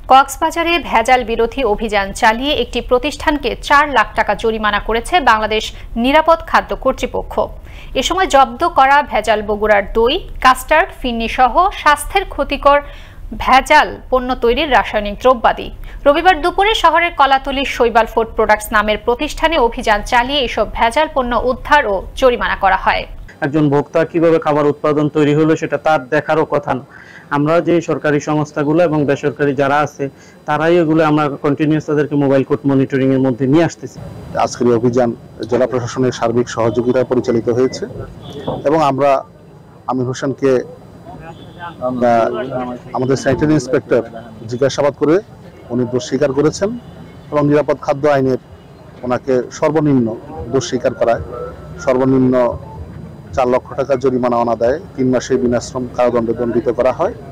কক্সবাজারে ভেজাল বিরোধী অভিযান চালিয়ে একটি প্রতিষ্ঠানকে ৪ লাখ টাকা জরিমানা করেছে বাংলাদেশ নিরাপদ খাদ্য কর্তৃপক্ষ। এ সময় জব্দ করা ভেজাল বগুড়ার দই, কাস্টার্ড, ফিন্নি সহ স্বাস্থ্যের ক্ষতিকর ভেজাল পণ্য তৈরির রাসায়নিক দ্রব্যাদি। রবিবার দুপুরে শহরের কলাতলী শৈবাল ফুড প্রোডাক্টস নামের প্রতিষ্ঠানে অভিযান চালিয়ে এসব ভেজাল পণ্য উদ্ধার ও জরিমানা করা হয়। একজন ভোক্তা কিভাবে খাবার উৎপাদন তৈরি হলো সেটা তার দেখারও কথা না। আমরা যে সরকারি সংস্থাগুলো এবং বেসরকারি যারা আছে তারাই এগুলো আমরা কন্টিনিউয়াস তাদেরকে মোবাইল কোর্ট মনিটরিং এর মধ্যে নিয়ে আসতেছি। আজকের এই অভিযান জেলা প্রশাসনের সার্বিক সহযোগিতায় পরিচালিত হয়েছে এবং আমরা আমির হোসেনকে আমাদের স্যানিটারি ইন্সপেক্টর জিজ্ঞাসাবাদ করে উনি দোষ স্বীকার করেছেন এবং নিরাপদ খাদ্য আইনের ওনাকে সর্বনিম্ন দোষ স্বীকার করায় সর্বনিম্ন ৪ লক্ষ টাকা জরিমানা অনাদায়ে ৩ মাসের বিনাশ্রম কারাদণ্ডে দণ্ডিত করা হয়।